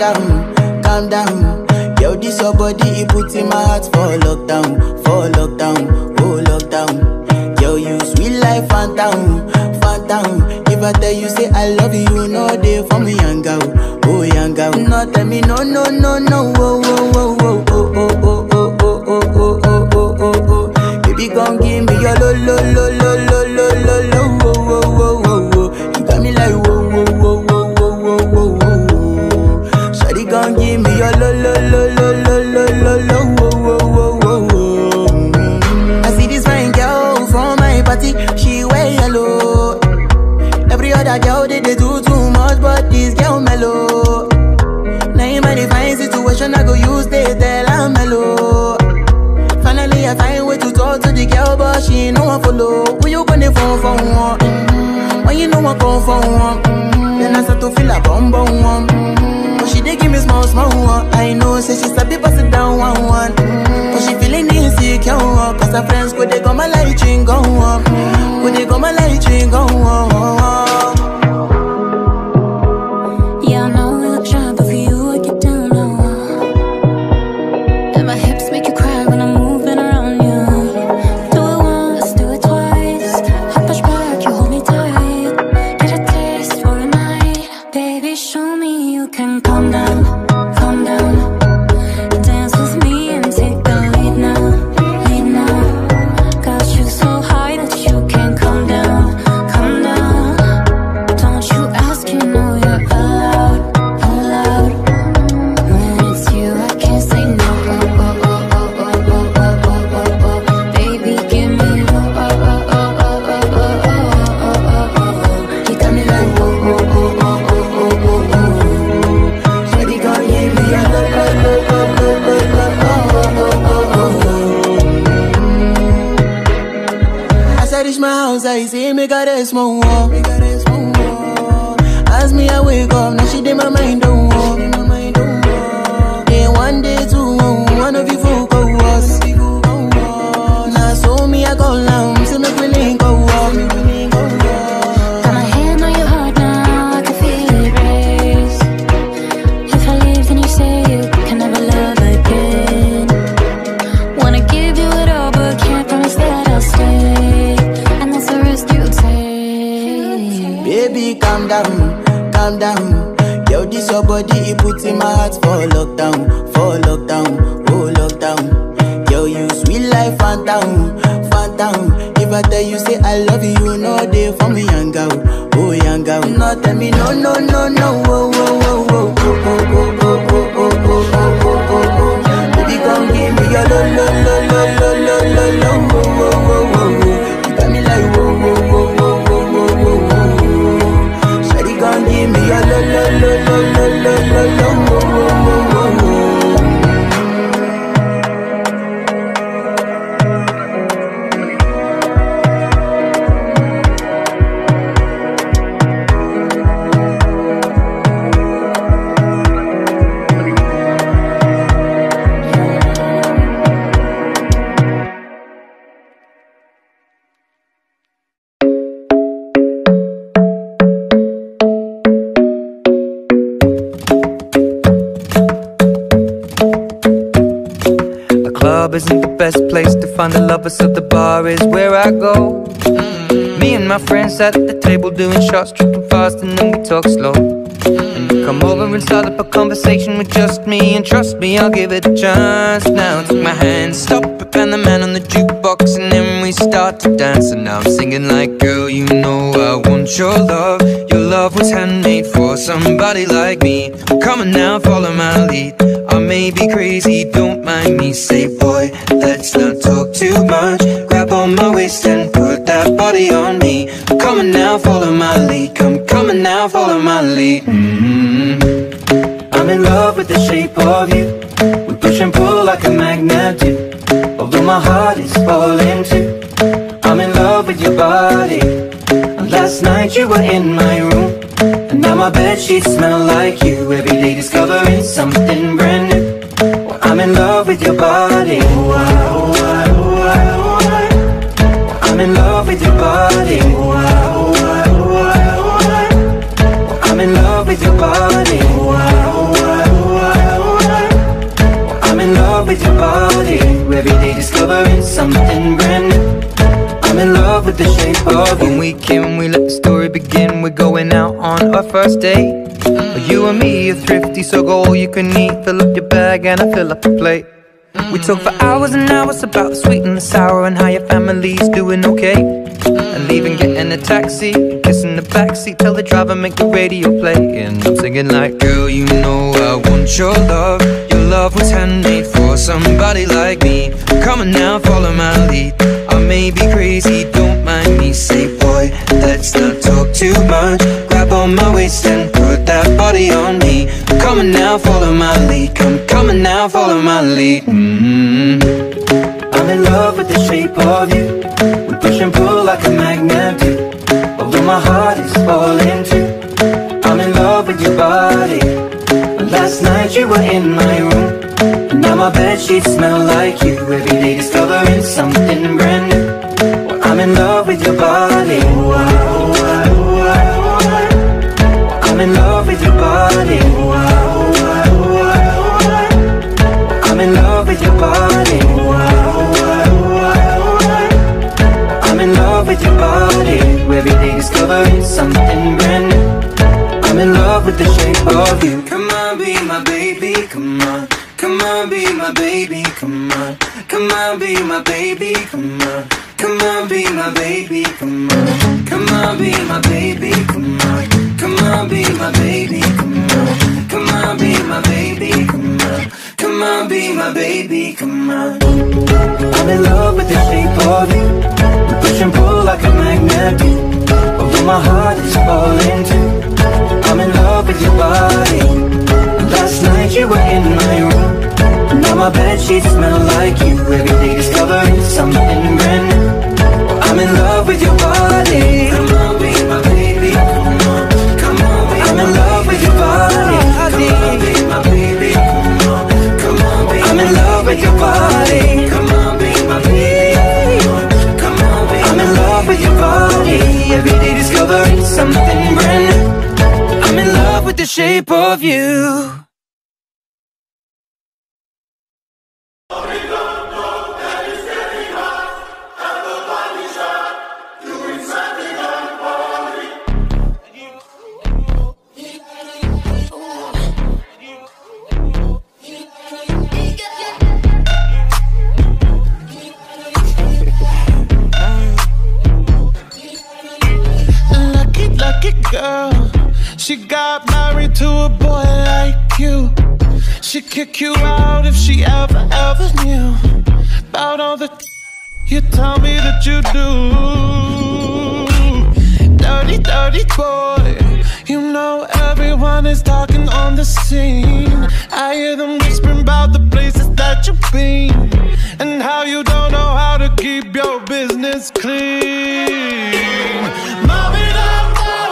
calm down. Yo, this your body, it puts in my heart for lockdown, oh lockdown. Yo, you sweet life, phantom. If I tell you say I love you, you know they for me, young girl, oh young girl. No tell me no, oh, oh, oh, oh, oh, oh, oh, oh, oh, oh, oh, oh, oh, oh, oh. Baby, gon' give me your lo, oh, oh, oh, oh, oh, oh. You got me like whoa, whoa, whoa, whoa, whoa, whoa, whoa. Shawty gon' give me your lo, oh, oh, oh, oh, oh. I see this fine girl from my party, she wear yellow. Every other girl they do too much, but this girl mellow. Now in my divine situation, I go use they tell I'm mellow. Finally I find way to talk to the girl, but she ain't no one follow. When you gonna phone for one? When you know I come for one? Then I start to feel a bum one. But she dey give me small one. I know, say she sabi pass it down one. But she feeling insecure, cause her friends go they go my light ring go on. Go they go my light ring go on. Yeah, I know we look shy, but for you I get down low. And my hips make you cry when I'm moving around you. Do it once, do it twice. I push back, you hold me tight. Get a taste for a night. Baby, show me you can calm down, calm down. Dance with me and take the lead now, lead now. Got you so high that you can't calm down, calm down. Don't you ask, you know you're allowed, allowed. When it's you, I can't say no. Oh, oh, oh, oh, oh, oh, oh, oh, oh, oh. Baby, give me oh, oh, oh, oh, oh, oh, oh, oh, oh, oh. You got me like oh, oh, oh, oh, oh, oh, oh, oh. Shawty gon' give me a oh, oh, oh, oh, oh, oh, oh, oh, oh. As I reach my house, I see me got a small wall. As me I wake up, now she did my mind don't walk. Day one, day two, one of you folk go was. Now so me I go down, see me feeling go walk. Got my hand on your heart now, I can feel it race. If I leave, then you say you can never love again. Wanna give you it all, but can't promise that I'll stay. And that's the risk you take. Baby, calm down. Yo, this your body, it puts in my heart for lockdown, oh lockdown. Yo, you sweet life, phantom. If I tell you say I love you, you know they for me, young girl, oh young girl. No tell me no, oh, oh, oh, oh, oh, oh, oh, oh, oh, oh, oh, oh, oh. Baby, come give me your lo, oh, oh, oh, oh, oh. You got me like whoa, whoa, whoa, whoa, whoa, whoa, whoa. Shawty gon' give me your lo, oh, oh, oh, oh, oh. Isn't the best place to find the lovers, so the bar is where I go. Me and my friends sat at the table doing shots, tripping fast, and then we talk slow. And you come over and start up a conversation with just me, and trust me, I'll give it a chance. Now take my hand, stop it, and the man on the jukebox, and then we start to dance. And now I'm singing like, girl, you know I want your love. Your love was handmade for somebody like me. Come on now, follow my lead. I may be crazy, don't mind me. Say, boy, let's not talk too much. Grab on my waist and put that body on me. Come on now, follow my lead. Come on now, follow my lead. I'm in love with the shape of you. We push and pull like a magnet do. Although my heart is falling too. I'm in love with your body. And last night you were in my room, and now my bedsheets smell like you. Every day discovering something brand new. Well, I'm in love with your body. I'm in love with your body. I'm in love with your body. going out on our first date. You and me are thrifty, so go all you can eat. Fill up your bag and I fill up the plate. We talk for hours and hours about the sweet and the sour and how your family's doing okay. And leaving, getting a taxi, kissing the backseat, tell the driver make the radio play. And I'm singing like, girl, you know I want your love. Your love was handmade for somebody like me. Come on now, follow my lead. I may be crazy, don't mind me. Say, boy, let's not talk too much. Grab on my waist and put that body on me. Come on now, follow my lead. Come on now, follow my lead. I'm in love with the shape of you. We push and pull like a magnet do. Although my heart is falling too. I'm in love with your body. Last night you were in my room, and now my bedsheets smell like you. Every day discovering something brand new. Well, I'm in love with your body. I'm in love with your body. I'm in love with your body. I'm in love with your body. Every day discovering something brand new. I'm in love with the shape of you. Come on, be my baby, come on. Come on, be my baby, come on. Come on, be my baby, come on. Come on, be my baby, come on. Come on, be my baby, come on. Come on, be my baby, come on. Come on, be my baby, come on. Come on, be my baby, come on. I'm in love with the shape of you. We push and pull like a magnet do. Although my heart is falling too. I'm in love with your body. Last night you were in my room, now my bedsheets smell like you. Every day discovering something brand new. I'm in love with your body. Come on, be my baby. Come on, come on, be I'm in love with your body. Come on, be my baby. Come on, come on, be I'm in love with your body. Come on, be my baby. Come on, be I'm in love with your body. Every day discovering something brand new. I'm in love with the shape of you. Lucky girl, she got married to a boy like you. She'd kick you out if she ever knew about all the you tell me that you do. Dirty, dirty boy, you know everyone is talking on the scene. I hear them whispering about the places that you've been and how you don't know how to keep your business clean. Mom it up.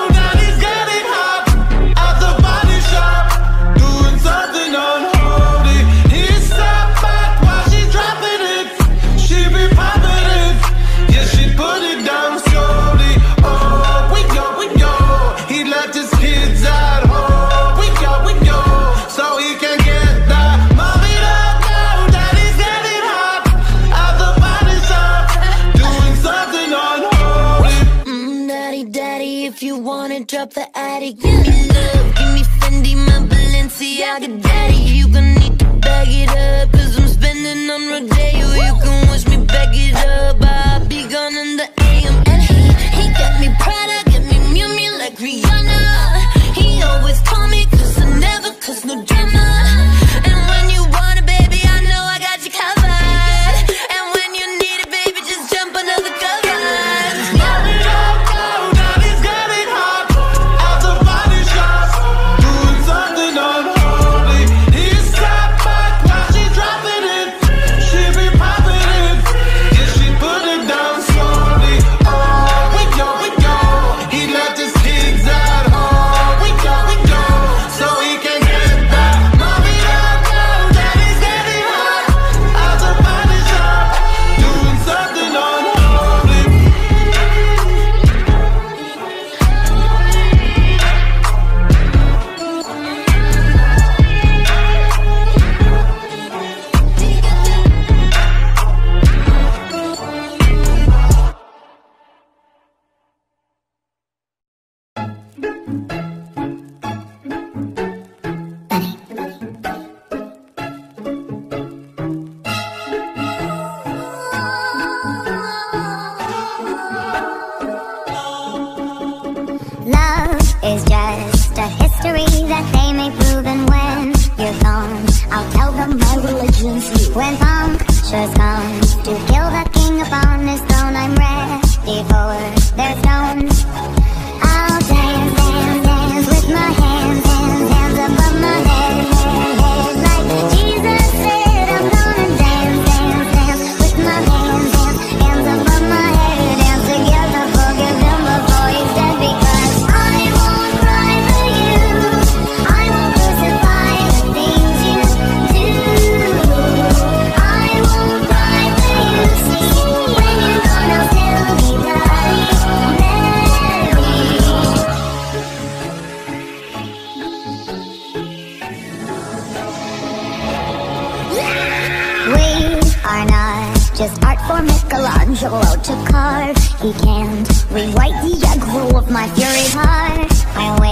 Drop the attic, give me love, give me Fendi, my Balenciaga daddy. You gon' need to bag it up, cause I'm spending on Rodeo. You can wish me back it up, I'll be gone in the AM. And he got me Prada, got me Miu Miu like Rihanna. He always told me, cause I never cause no drama. And when you want it, baby, I know I got you covered. And when you need it, baby, just jump under the covers. Zigzag. for Michelangelo to carve. He can't rewrite the aggro of my fury heart. I wait